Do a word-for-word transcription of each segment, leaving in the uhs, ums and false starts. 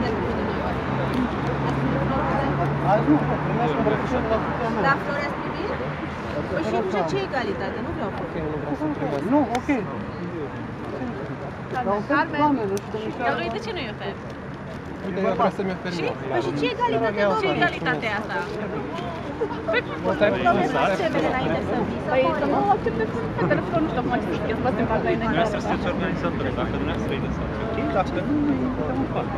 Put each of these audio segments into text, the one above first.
de lucru din noi. Azi nu, primești un brățișor de la soția mea. Da, Flori ați primit? Păi și ce, ce egalitate? Nu vreau foc. Nu, ok. Carmen, dar lui de ce nu-i oferi? Uite, eu vreau să-mi ofer Și? eu. Păi și ce egalitate, ce egalitate e asta? Păi, ce vede înainte să vii? Păi să nu accepte pe telefon, nu știu cum mai explic, să facem partea înainte. Dumneavoastră sunteți organizatori, dacă dumneavoastră îi lăsați, ok? Dacă nu, suntem în fapt.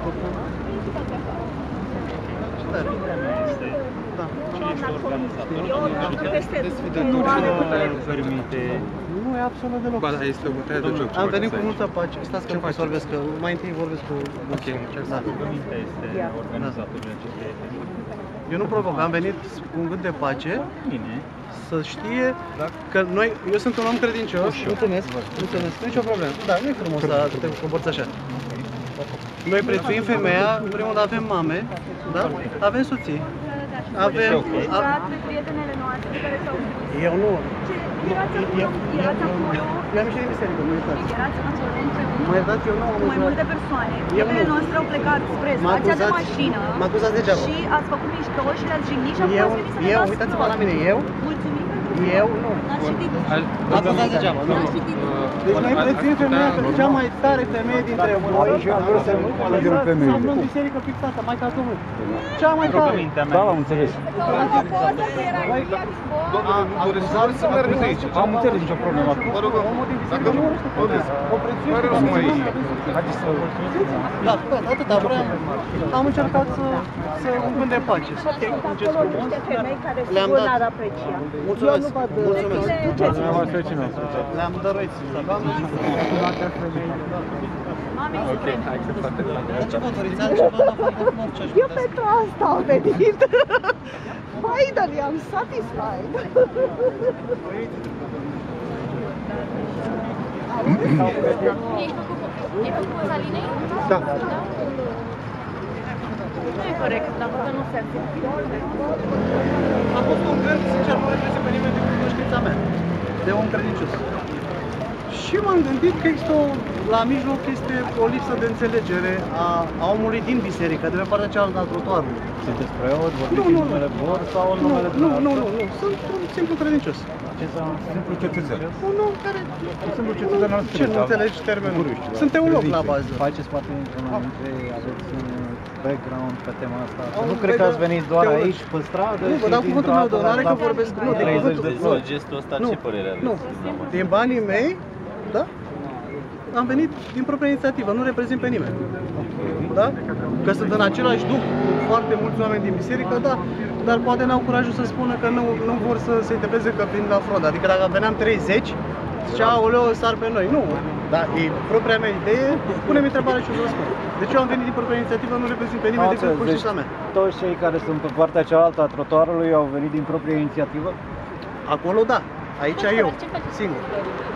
Cine este organizatorul? Nu permite. Nu e absolut deloc. Ba, da, este o bătaie de joc. Am venit cu multă pace. Stați că nu pot să vorbesc, că mai întâi vorbesc cu... Ok. Rugămintea este organizatorul acestei evenimente. Eu nu provoc, am venit cu un gând de pace. Bine. Să știe că noi, eu sunt un om credincios. Mulțumesc, mulțumesc, nicio problemă. Da, nu e frumos să te comporți așa. Noi prețuim femeia, în primul rând avem mame, da? Avem soții. Avem... Prietenele noastre care s-au Eu nu. erați acolo, erați acolo, Eu am ieșit din biserică, mă iertați. erați acolo împreună. Mă iertați, eu nu am Cu mai multe persoane. Eu Prietenele nu. noastre au plecat spre Mă stația de acuzați- mașină. mă acuzați degeaba. Și ați făcut mișto și le-ați jignit și apoi Eu, ați venit să ne eu, dați uitați-vă la flori. mine, eu, Mulțumim pentru eu nu. N-ați citit. Mă acuzați degeaba, nu. N-ați citit. Deci noi prețuim femeia că cea mai tare femeie dintre voi și am vrut să alegem femeie. Să aflăm biserică fixată, mai ca Domnul. Cea mai tare. Rugămintea mea. Da, am înțeles. Acuzați să mergeți aici. Am înțeles, nicio problemă. Vă rog, Omul din biserică nu urăște femeia. O prețuiește Pare rău ca să mai femeie. Haideți să... Da, da, atâta vreau. Am încercat să, să un gând de pace. Ok, un gest frumos. Le-am dat. Mulțumesc, mulțumesc. Le-am dăruit. Doamne, ok, hai că toate de la dar ce vă doriți? Altceva în afară de flori? Ce aș Eu putea să... pentru asta am venit. Finally, I'm satisfied. Ești făcut, e făcut poza Alinei? Da. Nu e corect, dacă nu se simte. A fost un gând, sincer, nu reprezint pe nimeni decât cunoștința mea, de om credincios. Și m-am gândit că există o, la mijloc este o lipsă de înțelegere a, a omului din biserică, de pe partea cealaltă a trotuarului. Sunteți preot, vorbiți Nu, în nu, numele vor sau în Nu, numele nu, nu, nu, nu, sunt un simplu credincios. Ce înseamnă? simplu cetățean. Un om care... Simplu cetățean al Ce, nu înțelegi termenul? Sunt teolog la bază. Faceți parte dintr-un dintre ei, aveți un background pe tema asta. Am Să nu un cred că ați background venit doar teologic. aici, pe stradă. Nu, vă dau și cuvântul dintr-o meu de dată onoare că v-ați dat vorbesc... Nu, din treizeci cuvântul... de Nu, Deci gestul ăsta, Nu, ce părere aveți? nu. dumneavoastră? Din banii mei, da? Am venit din propria inițiativă, nu reprezint pe nimeni. Da? Că sunt în același duh cu foarte mulți oameni din biserică, da, dar poate n-au curajul să spună că nu, nu vor să se interpreze că vin la fraudă. Adică dacă veneam treizeci, zicea, aoleo, sar pe noi. Nu, dar e propria mea idee, pune-mi întrebarea și o să răspund. Deci eu am venit din propria inițiativă, nu reprezint pe nimeni decât cunoștința mea. Toți cei care sunt pe partea cealaltă a trotuarului au venit din propria inițiativă? Acolo da, aici eu, singur.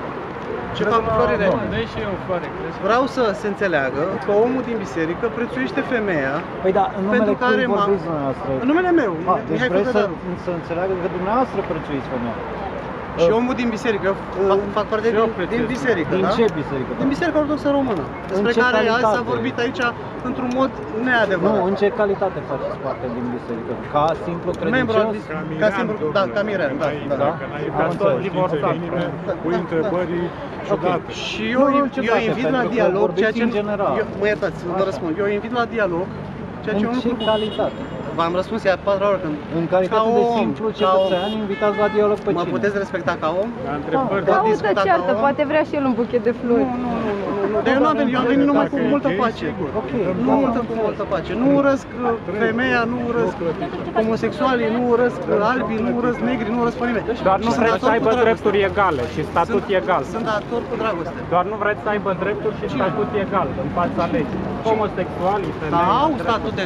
Ce fac cu florile? și eu floare. Vreau să se înțeleagă că omul din biserică prețuiește femeia. Păi da, în numele Pentru care cui m-a- vorbiți dumneavoastră? În numele meu, A, deci Mihai vreți să, Făgădaru. să înțeleagă că dumneavoastră prețuiți femeia. Și omul din biserică, eu fac, fac parte din, din biserică, Din da? ce biserică? Din Biserica Ortodoxă Română, despre ce care azi s-a calitate? vorbit aici într-un mod neadevărat. Nu, în ce calitate faceți parte din biserică? Ca simplu Membru al credincios? bis- ca simplu, da, ca mirean, da, da. Da? Am înțeles. Cu întrebări ciudate. Și eu, Nu, nu, eu ciudate, invit la pentru că dialog, vorbiți ceea ce... în general. Eu, mă iertați, vă răspund. Eu invit la dialog, ceea ce În eu nu ce propun. calitate? V-am răspuns ea patru ori când... În calitate ca de om, simplu ca cetățean, invitați la dialog pe Mă cine? puteți respecta ca om? La întrebări, Da, Auzi, discutat ce ceartă, ca om. poate vrea și el un buchet de Nu, flori. nu, nu, nu, nu, nu. Dar eu nu am venit, eu am venit numai cu multă pace. Ok, Nu multă cu multă pace. Nu urăsc uh, femeia, nu urăsc homosexualii, nu urăsc uh, albii, nu urăsc negri, nu urăsc pe nimeni. Doar nu Sunt vreți dator să cu aibă dragoste. drepturi egale și statut Sunt- egal. Sunt dator cu dragoste. Doar nu vreți să aibă drepturi și statut egal în fața legii. Homosexualii, Dar femei. au drept- statut egal.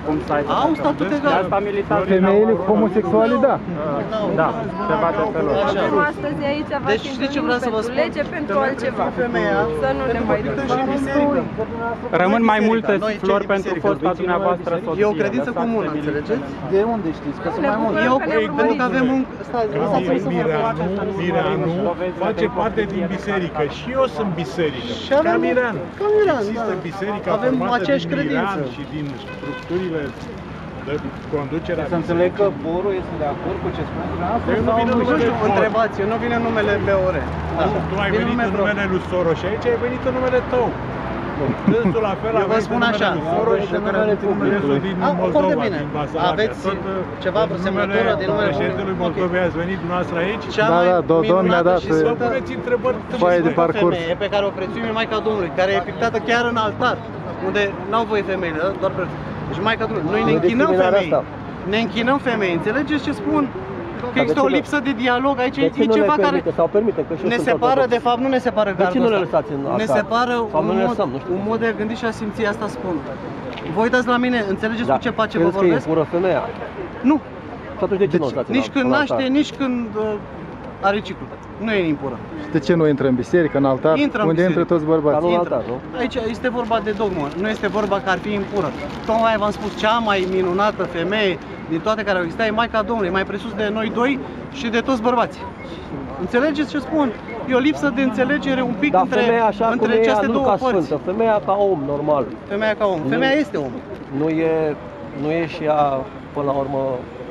cum să aibă. Au statut De egal. asta militați. Femeile cu homosexuali, da. Da, ceva de felul ăsta. Așa. Acum astăzi aici va Deci fi știți ce vreau să vă pentru spun? lege pentru Că noi altceva. prețuim femeia, Să nu ne pentru mai copilă dăm. și biserică. Rămân Noi mai biserica, multe noi cei flori din pentru biserică, fosta duceți dumneavoastră soție. E o credință Lăsați comună, de înțelegeți? De unde știți? Că sunt mai bucurăm mulți. Eu, că ne-am pentru că urmărit. avem un... Stai, lăsați-mă să Mirea vorbesc. nu, Mirea nu, face parte din biserică. Și eu sunt biserică. Și avem- Ca Mirean. ca Mirean, Există da. biserica Avem formată aceeași din Mirean credință. și din structurile de conducere a Să înțeleg că bisericii. Boru este de acord cu ce spune dumneavoastră? Eu nu sau vin în Nu numele știu, Bor. întrebați, eu nu vin în numele B O R. Da. Nu, tu ai Vin venit nume în propriu. numele lui Soros și aici ai venit în numele tău. Dânsul la fel Eu a vă venit spun în numele așa. lui Soros și în numele dânsul din Ah, Moldova, foarte bine. din Basarabia. Aveți Tot, uh, ceva, vreo în semnătură din numele președintelui public? Moldovei ați venit dumneavoastră aici? Cea Da, mai da, do- domn mi-a minunată dat, și uh, Vă sfântă puneți întrebări foaie de sfântă parcurs. femeie pe care o prețuim e Maica Domnului, care e pictată chiar în altar, unde n-au voie femeile, da? Doar pe... Deci Maica Domnului, noi ne Nu închinăm discriminarea femei. asta. Ne închinăm femei, înțelegeți ce spun? Că de există ce o nu- lipsă de dialog aici, De e ce nu le ceva care permite sau permite? Că și eu ne sunt separă, ortodox. de fapt nu ne separă De ce gardul nu le ăsta. lăsați în Ne altar? separă Sau un nu le mod, lăsăm, nu știu. un mod de a gândi și a simți, asta spun. Vă uitați la mine, înțelegeți Da. cu ce pace vă Credeți că e vorbesc? pură femeia? Nu, Și atunci de ce nu o lăsați în nici alt- când în naște, altar? nici când uh, are ciclu. Nu e impură. De ce nu intră în biserică, în altar, Intră în unde biserică. intră toți Dar nu bărbații? în Intră. altar, nu? Aici este vorba de dogmă, nu este vorba că ar fi impură. Tocmai v-am spus, cea mai minunată femeie din toate care au existat e Maica Domnului, mai presus de noi doi și de toți bărbații. Înțelegeți ce spun? E o lipsă de înțelegere un pic Dar între, femeia așa cum între e ea, aceste nu două ca părți. sfântă, femeia ca om normal. Femeia ca om. Femeia este om. Nu e, nu e și ea, până la urmă,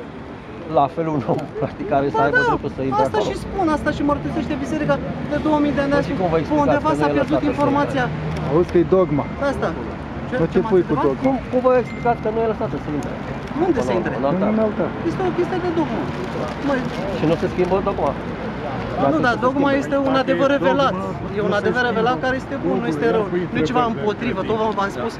la fel un om, practic, care să Ba aibă da, dreptul să intre asta acolo. și spun, asta și mărturisește biserica de două mii de ani. Păi și cum vă Pe explicați undeva că s-a nu e pierdut lăsată informația Auzi că e dogma. asta. Ce, Nu ce te m-ați pui cu întrebat? dogma. Cum, cum vă explicați că nu e lăsată să intre? Unde Până să la intre? urmă, În altar. În altar. Este o chestie de dogmă. Măi, Și nu se schimbă dogma. nu, dar dogma este un adevăr revelat. E un adevăr revelat care este bun, nu este rău. Nu e ceva împotrivă, tot v-am spus.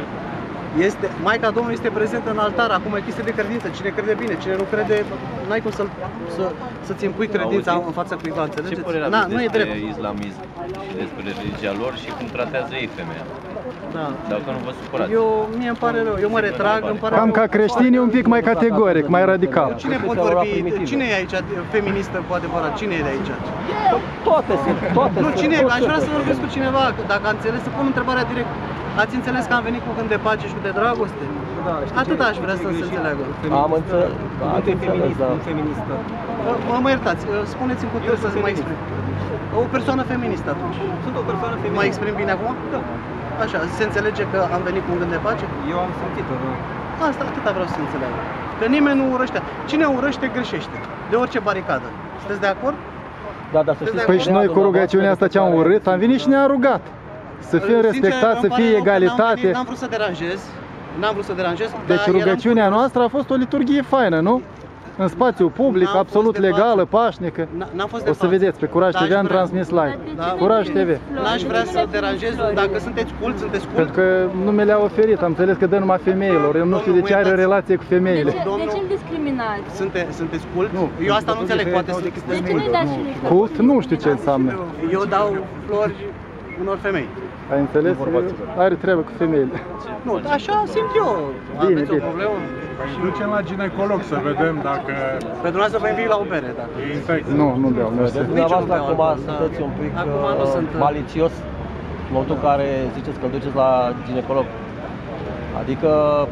Este, Maica Domnului este prezentă în altar, acum e chestie de credință. Cine crede bine, cine nu crede, n-ai cum să, să, să-ți impui credința Auzi? în fața cuiva, Ce înțelegeți? părere Na, aveți nu e despre drept. islamism și despre religia lor și cum tratează ei femeia? Da. Dacă nu vă supărați. Eu, mie îmi pare rău, eu mă retrag, îmi pare Cam rău. ca creștini, un pic mai categoric, mai radical. Cine pot Cred că vorbi, primitive. cine e aici feministă cu adevărat, cine e de aici? Toate sunt, toate Nu, sunt. cine, toți aș vrea sunt. să vorbesc cu cineva, că dacă a înțeles, să pun întrebarea direct. Ați înțeles că am venit cu gând de pace și cu de dragoste? Atât aș vrea să se înțeleagă. Am înțeles, ați înțeles, da. feministă. Mă, mă iertați, sunt cu trebuie să mă exprim. O persoană feministă atunci. Sunt o persoană feministă. Mă exprim bine acum? Da. Așa, se înțelege că am venit cu un gând de pace? Eu am simțit-o, da. Asta, atâta vreau să înțeleagă. Că nimeni nu urăște. Cine urăște, greșește. De orice baricadă. Sunteți de acord? Da, dar să știți Păi că și noi cu rugăciunea asta ce am urât, am venit și ne-am rugat. Să fie Sincer, respectat, îmi să pare fie rău că n-am egalitate. venit, N-am vrut să deranjez. N-am vrut să deranjez. Deci dar eram rugăciunea curios. noastră a fost o liturghie faină, nu? În spațiu public, N-am absolut fost de legală, față. pașnică. N- N-am fost de O să față. vedeți, pe Curaj Dar T V am aș vrea- transmis live. Da. Curaj T V. N-aș vrea să deranjez, dacă sunteți cult, sunteți cult. Pentru că nu mi le-a oferit, am înțeles că dă numai femeilor. Eu nu știu de ce are o relație cu De femeile. ce, de ce îmi discriminați? Sunte, sunteți cult? Nu. Eu asta nu înțeleg, poate să De sunteți ce nu-i cult. dați și lui Cult nu știu ce înseamnă. Eu dau flori unor femei. Ai înțeles? Are treabă cu femeile. Nu, așa simt eu. Bine, Aveți o bine. problemă? Și ducem la ginecolog să vedem dacă Pentru asta vă invit la o bere, dacă... e infecție. Nu, nu beau, mersi. Dumneavoastră Nici eu nu acum beau alcool, sunteți da. un pic Acum nu uh, sunt, uh, malițios în momentul în care ziceți că îl duceți la ginecolog. Adică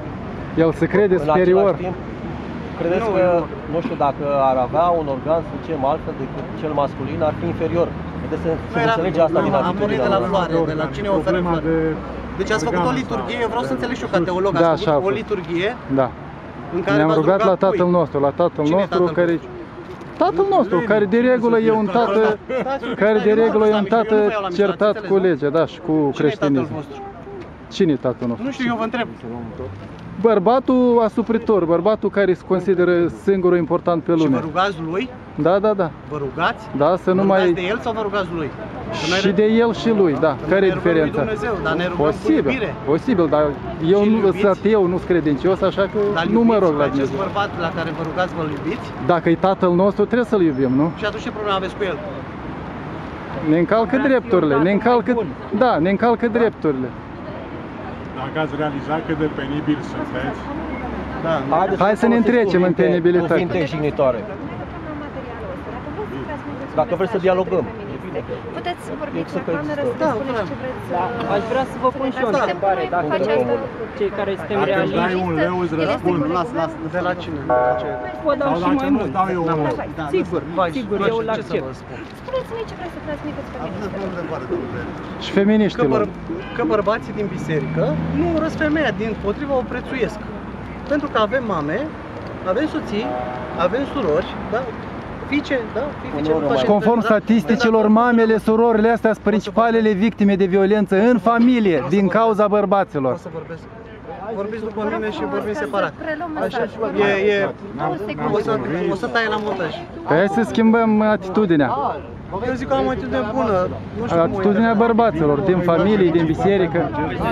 El se crede în superior. același timp, credeți Nu, că, nu. nu știu, dacă ar avea un organ, să zicem, altfel decât cel masculin, ar fi inferior. Vedeți, se, se Nu era- înțelege asta nu, din am pornit atitudinea de la lor. floare, de la cine oferă Problema floare. de Deci ați făcut o organul liturghie, ăsta. eu vreau să înțeleg și eu ca teolog, Da, ați așa a făcut o fost. liturghie Da. în care Ne-am v-ați rugat la cui? Tatăl nostru, la Tatăl Cine e nostru Tatăl care... Tatăl nostru, care de regulă e un tată, Stați un pic, care stai, de eu nu regulă e am un vrut să am tată mișto, eu nu vă iau la mișto, certat ați cu înțeles, legea, da, și cu Cine e tatăl creștinism. vostru? Cine e tatăl nostru? Nu știu, eu vă întreb. Bărbatul asupritor, bărbatul care se consideră singurul important pe Și vă lume. rugați lui? Da, da, da. Vă rugați? Da, să nu Vă rugați mai... de el sau vă rugați lui? Că noi Și ne- de el și lui, da. că Care noi e ne rugăm lui diferența? Dumnezeu, dar ne rugăm cu Posibil, iubire. posibil, dar eu Și îl nu iubiți? sunt ateu, nu sunt credincios, așa că Dar nu mă iubiți rog pe la acest Dumnezeu. bărbat la care vă rugați, vă iubiți? Dacă e tatăl nostru, trebuie să-l iubim, nu? Și atunci ce problemă aveți cu el? Ne încalcă drepturile, ne încalcă... Da, ne încalcă drepturile. Dacă ați realizat cât de penibil sunteți, Da. Haideți Hai să ne folosiți întrecem în cuvinte- penibilitate. Cuvinte jignitoare. Dacă vreți să dialogăm. Puteți vorbi Să la că cameră, există. să Da, spuneți da. ce vreți Da, să... aș vrea să vă pun și eu o Da. întrebare, dacă Face asta. cei care suntem dacă îți dai realiști, un leu, îți răspund. Las, las, de la cine? De la ce? vă dau Sau și dacă mai nu mult. îți dau eu un leu. Da, Sigur, Vai, sigur, nu eu știu îl ce să accept. vă spun. Spuneți-mi ce vreți să transmiteți pe mine. Și Că, feminiștilor. băr- că bărbații din biserică nu urăsc femeia, din potrivă o prețuiesc. Pentru că avem mame, avem soții, avem surori, da? Fiice, da? Fiice, nu face- Conform da? statisticilor, mamele, surorile astea sunt principalele victime de violență în familie din cauza bărbaților. O să vorbesc. Vorbiți după mine și vorbim Să separat. preluăm Așa, mesajul. e, e, Două secunde. o să, o să taie la montaj. Păi hai să schimbăm atitudinea. Eu zic că am o atitudine bună. Nu știu cum o Atitudinea interpretez. bărbaților, din familie, din biserică.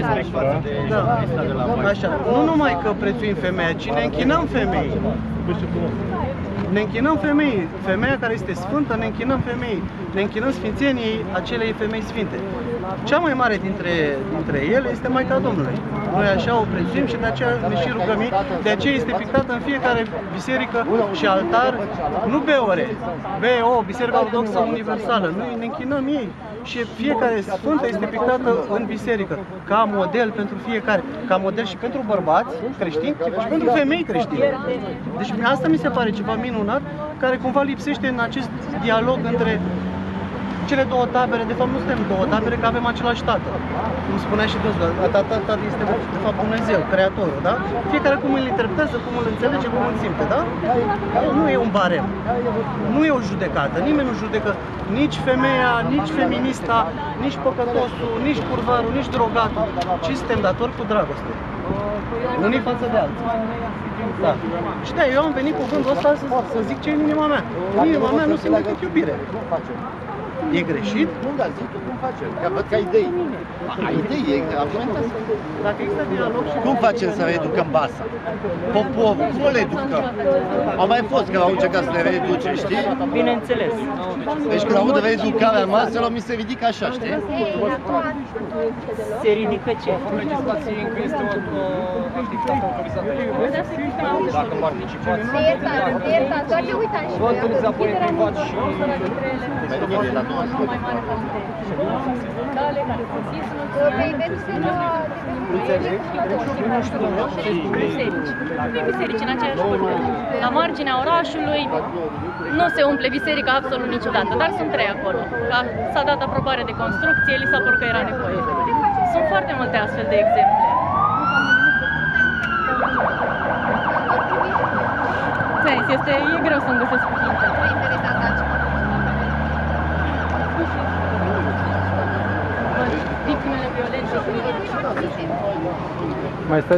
Da. Așa. Nu numai că prețuim femeia, ci ne închinăm femeii. Ne închinăm femeii. Femeia care este sfântă, ne închinăm femeii. Ne închinăm sfințeniei acelei femei sfinte. Cea mai mare dintre, dintre ele este Maica Domnului. Noi așa o prețuim și de aceea ne și rugăm ei. De aceea este pictată în fiecare biserică și altar, nu B O R, B O, Biserica Ortodoxă Universală. Noi ne închinăm ei. Și fiecare sfântă este pictată în biserică, ca model pentru fiecare, ca model și pentru bărbați creștini și pentru femei creștine. Deci asta mi se pare ceva minunat, care cumva lipsește în acest dialog între cele două tabere. De fapt nu suntem două tabere, că avem același tată. Cum spunea și Dumnezeu, tata este de fapt Dumnezeu, Creatorul, da? Fiecare cum îl interpretează, cum îl înțelege, cum îl simte, da? Nu e un barem, nu e o judecată, nimeni nu judecă nici femeia, nici feminista, nici păcătosul, nici curvarul, nici drogatul, ci suntem datori cu dragoste. Unii față de alții. Da. Și da, eu am venit cu gândul ăsta să, să zic ce e în inima mea. În inima mea nu simt decât iubire. E greșit? Nu, dar zi tu cum facem, că văd că ai idei. Ai idei, argumentează. Dacă există dialog și... Cum facem să reeducăm Basa? Poporul, cum îl educăm? Au mai fost că au încercat să le reeduce, știi? bineînțeles. Deci când aud reeducarea maselor, mi se ridică așa, știi? Se ridică ce? Legislație încă este o activitate autorizată. Dacă participați, De iertat, de iertat, doar de uitam și vă întâlniți apoi în privat și Păi, veți să nu... Trei biserici în aceeași curte. La marginea orașului nu se umple biserica absolut niciodată, dar sunt trei acolo. S-a dat aprobare de construcție, li s-a părut că era nevoie. Sunt foarte multe astfel de exemple. Sens, este, e greu să-mi găsesc cuvinte. Victimele violenței. Mai stai